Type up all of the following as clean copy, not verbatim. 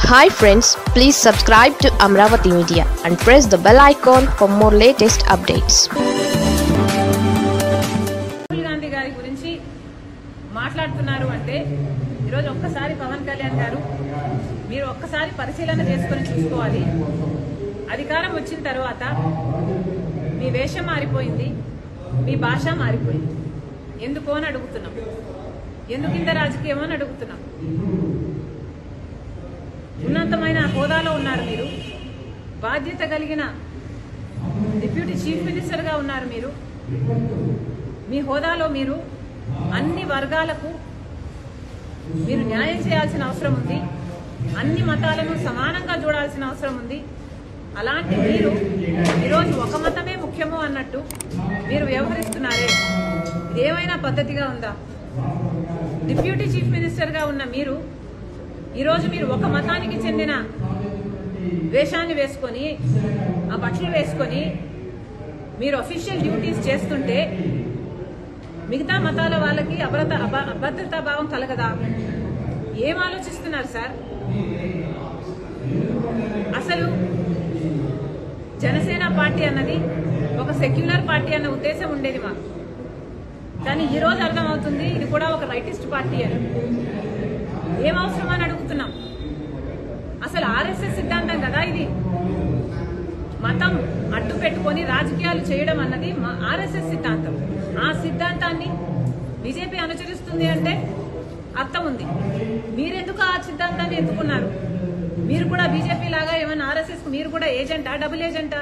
Hi friends, please subscribe to Amravati Media and press the bell icon for more latest updates. Rahul Gandhi గారి గురించి మాట్లాడుతున్నారు అంటే ఈరోజు ఒక్కసారి పవన్ కళ్యాణ్ గారు మీరు ఒక్కసారి పరిశీలన చేసుకొని చూసుకోవాలి. అధికారం వచ్చిన తర్వాత మీ వేషం మారిపోయింది, మీ భాష మారిపోయింది. ఎందుకు అని అడుగుతున్నాం, ఎందుకు ఇంత రాజకీయం అని అడుగుతున్నాం. ఉన్నతమైన హోదాలో ఉన్నారు మీరు, బాధ్యత కలిగిన డిప్యూటీ చీఫ్ మినిస్టర్గా ఉన్నారు మీరు. మీ హోదాలో మీరు అన్ని వర్గాలకు మీరు న్యాయం చేయాల్సిన అవసరం ఉంది, అన్ని మతాలను సమానంగా చూడాల్సిన అవసరం ఉంది. అలాంటి మీరు ఈరోజు ఒక మతమే ముఖ్యము అన్నట్టు మీరు వ్యవహరిస్తున్నారే, ఇది ఏమైనా పద్ధతిగా ఉందా? డిప్యూటీ చీఫ్ మినిస్టర్గా ఉన్న మీరు ఈరోజు మీరు ఒక మతానికి చెందిన వేషాన్ని వేసుకొని, ఆ బట్టలు వేసుకొని మీరు అఫీషియల్ డ్యూటీస్ చేస్తుంటే మిగతా మతాల వాళ్ళకి అభద్రతా భావం కలగదా? ఏం ఆలోచిస్తున్నారు సార్? అసలు జనసేన పార్టీ అన్నది ఒక సెక్యులర్ పార్టీ అన్న ఉద్దేశం ఉండేది మాకు, కానీ ఈరోజు అర్థమవుతుంది ఇది కూడా ఒక రైటిస్ట్ పార్టీ అని. ఏం అవసరం అని అడుగుతున్నాం. అసలు ఆర్ఎస్ఎస్ సిద్ధాంతం కదా ఇది. మతం అడ్డు పెట్టుకొని రాజకీయాలు చేయడం అన్నది ఆర్ఎస్ఎస్ సిద్ధాంతం. ఆ సిద్ధాంతాన్ని బీజేపీ అనుసరిస్తుంది అంటే అర్థం ఉంది. మీరెందుకు ఆ సిద్ధాంతాన్ని ఎత్తుకున్నారు? మీరు కూడా బీజేపీ లాగా ఏమైనా ఆర్ఎస్ఎస్ మీరు కూడా ఏజెంటా, డబుల్ ఏజెంటా?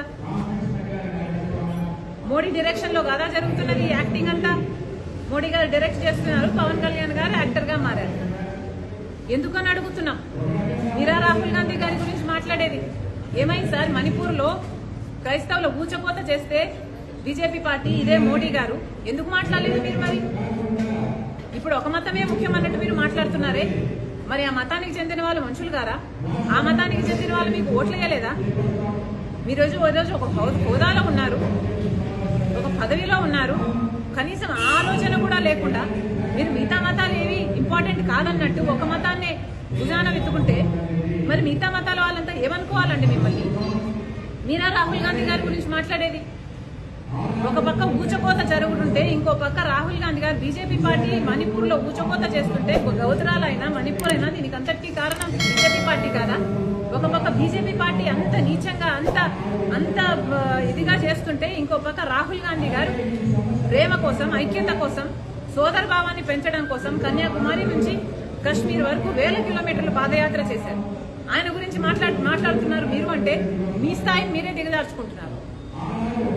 మోడీ డైరెక్షన్ లో కదా జరుగుతున్నది యాక్టింగ్ అంతా. మోడీ గారు డైరెక్ట్ చేస్తున్నారు, పవన్ కళ్యాణ్ గారు యాక్టర్ గా మారారు. ఎందుకని అడుగుతున్నాం. మీరా రాహుల్ గాంధీ గారి గురించి మాట్లాడేది? ఏమైంది సార్? మణిపూర్లో క్రైస్తవులు ఊచకోత చేస్తే బీజేపీ పార్టీ, ఇదే మోడీ గారు ఎందుకు మాట్లాడలేదు మీరు? మరి ఇప్పుడు ఒక మతమే ముఖ్యం అన్నట్టు మీరు మాట్లాడుతున్నారే, మరి ఆ మతానికి చెందిన వాళ్ళు మనుషులు గారా? ఆ మతానికి చెందిన వాళ్ళు మీకు ఓట్లు వేయలేదా? మీరోజు ఒక హోదాలో ఉన్నారు, ఒక పదవిలో ఉన్నారు, కనీసం ఆలోచన కూడా లేకుండా మీరు మిగతా మతాలు ఏవి ఇంపార్టెంట్ కాదన్నట్టు ఒక మతాన్నే భుజాన వెతుకుంటే మరి మిగతా మతాల వాళ్ళంతా ఏమనుకోవాలండి మిమ్మల్ని? మీరా రాహుల్ గాంధీ గారి గురించి మాట్లాడేది? ఒక పక్క ఊచకోత జరుగుతుంటే ఇంకో పక్క రాహుల్ గాంధీ గారు బీజేపీ పార్టీ మణిపూర్లో ఊచకోత చేస్తుంటే, గౌతరాలైనా మణిపూర్ అయినా దీనికి అంతటికీ కారణం బీజేపీ పార్టీ కాదా? ఒక పక్క బీజేపీ పార్టీ అంత నీచంగా అంత ఇదిగా చేస్తుంటే ఇంకో పక్క రాహుల్ గాంధీ గారు ప్రేమ కోసం, ఐక్యత కోసం, సోదర భావాన్ని పెంచడం కోసం కన్యాకుమారి నుంచి కశ్మీర్ వరకు 1000 కిలోమీటర్లు పాదయాత్ర చేశారు. ఆయన గురించి మాట్లాడుతున్నారు మీరు అంటే మీ స్థాయిని మీరే దిగజార్చుకుంటున్నారు.